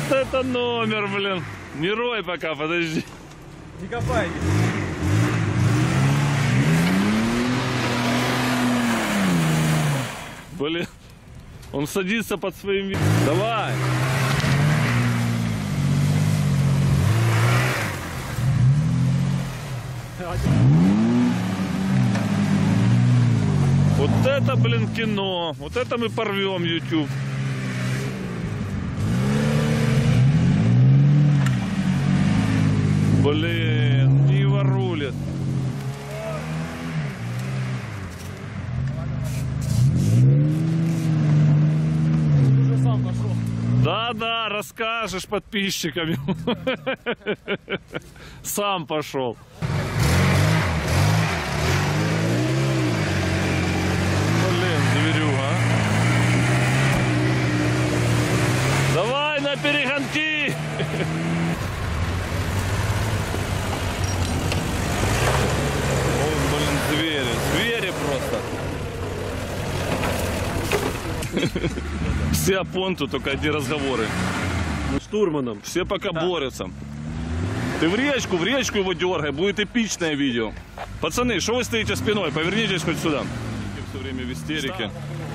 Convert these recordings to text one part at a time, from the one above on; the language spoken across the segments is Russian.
Вот это номер, блин. Не рой пока, подожди. Не копай. Блин. Он садится под своим видом. Давай. Вот это, блин, кино. Вот это мы порвем YouTube. Блин, Нива рулит. Уже сам пошел. Да-да, расскажешь подписчикам. Сам пошел. Блин, зверюга. Давай на перегонки. Ой, блин, звери. Звери просто. Все опонту, только одни разговоры. Штурманом. Все пока борются. Ты в речку его дергай, будет эпичное видео. Пацаны, что вы стоите спиной? Повернитесь хоть сюда. Все время в истерике.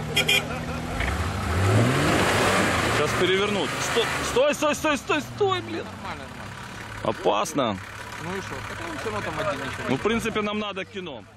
Сейчас перевернут. Стой, блин. Нормально. Опасно. Ну и что? Хотя он все равно там один ничего. Ну, в принципе, нам надо кино.